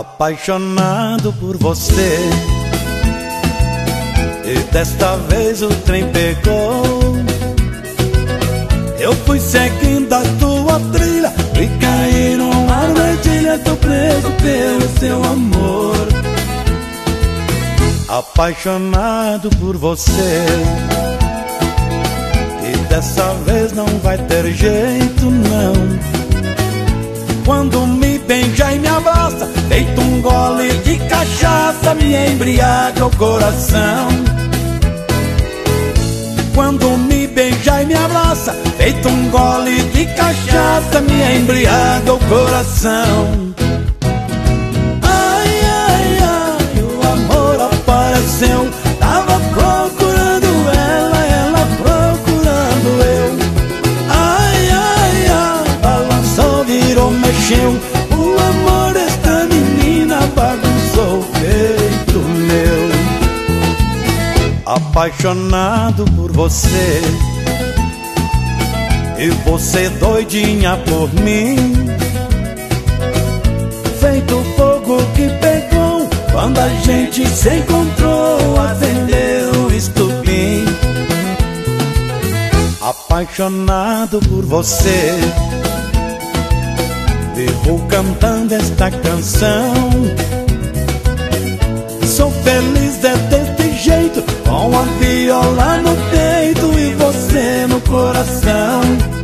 Apaixonado por você, e desta vez o trem pegou. Eu fui seguindo a tua trilha e caí numa armadilha. Tô preso pelo seu amor. Apaixonado por você, e dessa vez não vai ter jeito não. Quando me beija e me abraça, feito um gole de cachaça, me embriaga o coração. Quando me beija e me abraça, feito um gole de cachaça, me embriaga o coração. Ai, ai, ai, o amor apareceu. Tava procurando ela, ela procurando eu. Ai, ai, ai, balançou, virou, mexeu. O amor desta menina bagunçou o peito meu. Apaixonado por você, e você doidinha por mim. Feito fogo que pegou quando a gente se encontrou, acendeu o estupim. Apaixonado por você, vivo cantando esta canção. Sou feliz desse jeito, com a viola no peito e você no coração.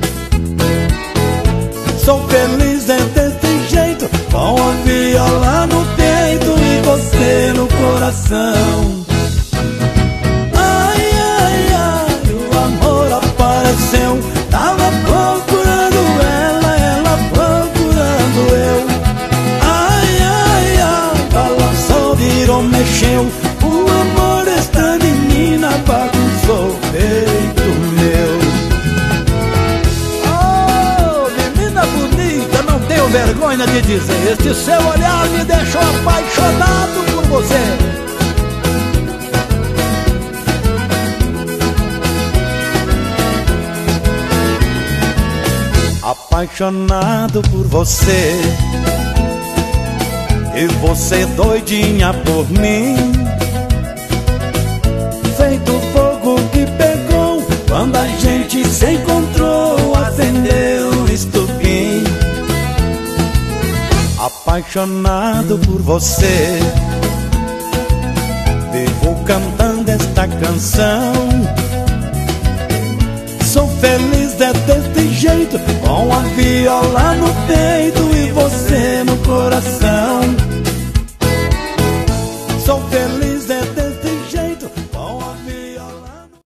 Sou feliz desse jeito, com a viola no peito e você no coração. Ai, ai, ai, o amor apareceu. Tava procurando ela, ela procurando eu. Ai, ai, ai, balançou, virou, mexeu. O amor desta menina bagunçou o peito meu. Oh, menina bonita, não tenho vergonha de dizer, este seu olhar me deixou apaixonado por você. Apaixonado por você, e você doidinha por mim. Feito fogo que pegou quando a gente se encontrou, acendeu o estupim. Apaixonado por você, vivo cantando esta canção. Sou feliz desse jeito, com a viola no peito e você no coração.